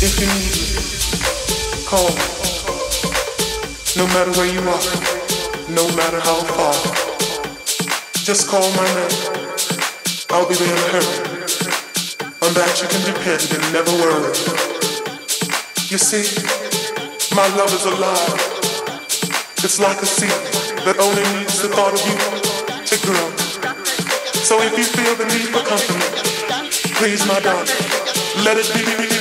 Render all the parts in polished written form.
If you need me, call me. No matter where you are, no matter how far. Just call my name. I'll be there in a hurry. On that you can depend and never worry. You see, my love is alive. It's like a seed that only needs the thought of you to grow. So if you feel the need for company, please, my darling, let it be.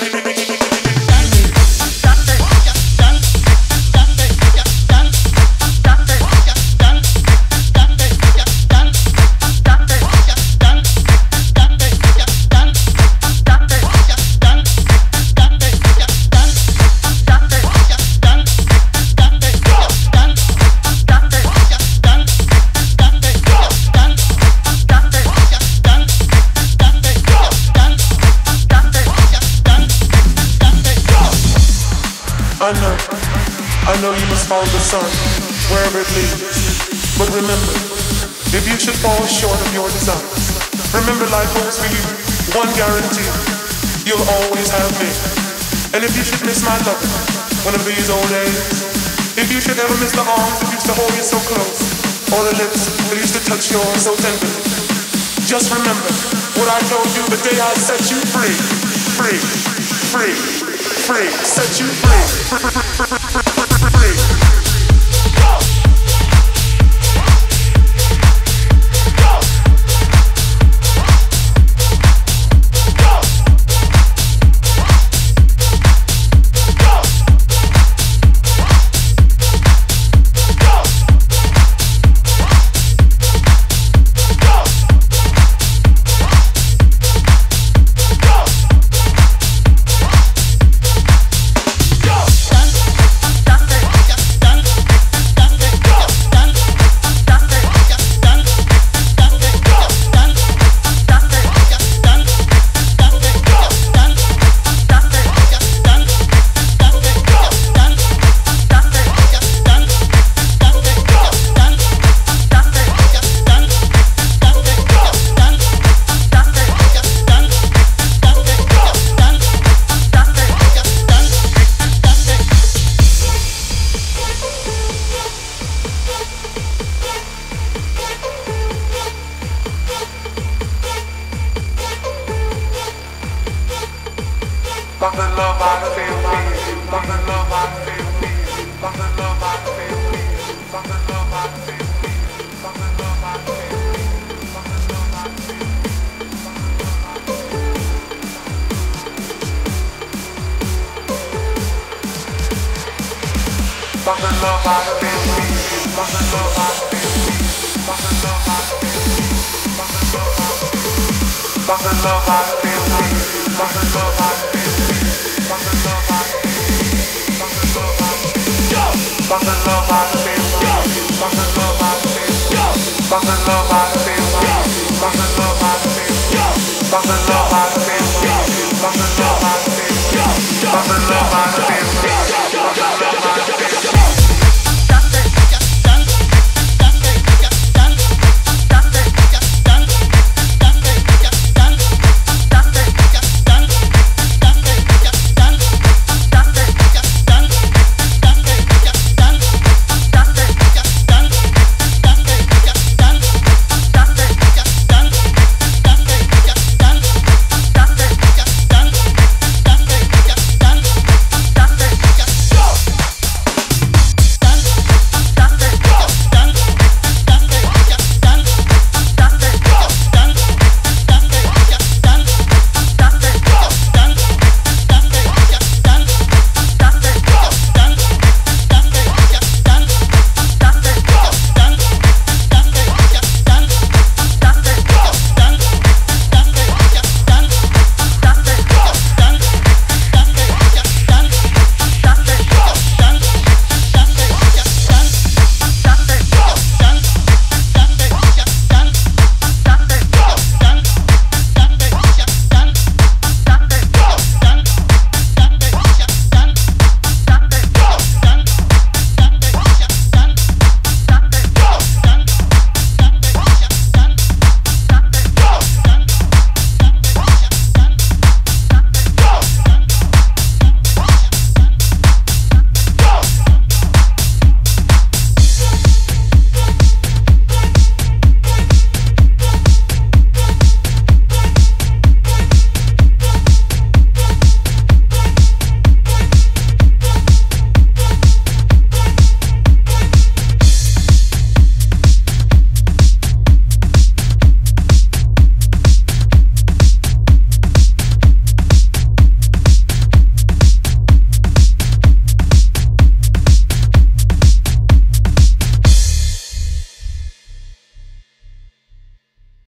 I know you must follow the sun, wherever it leads. But remember, if you should fall short of your desires, remember life holds for you one guarantee: you'll always have me. And if you should miss my love one of these old days, if you should ever miss the arms that used to hold you so close, or the lips that used to touch yours so tenderly, just remember what I told you the day I set you free. Free, free, free, set you free. Love the love I feel, love the love I feel, love the love I feel, love the love I feel, love the love I feel, love the love I feel, love the love I feel, love the love I feel, love the love I feel, love the love I feel, love the love I feel, love the love I feel. Fuck the love I feel, fuck the love I feel, fuck the love I feel, fuck the love I feel, fuck the love I feel, fuck the love I feel, fuck the love.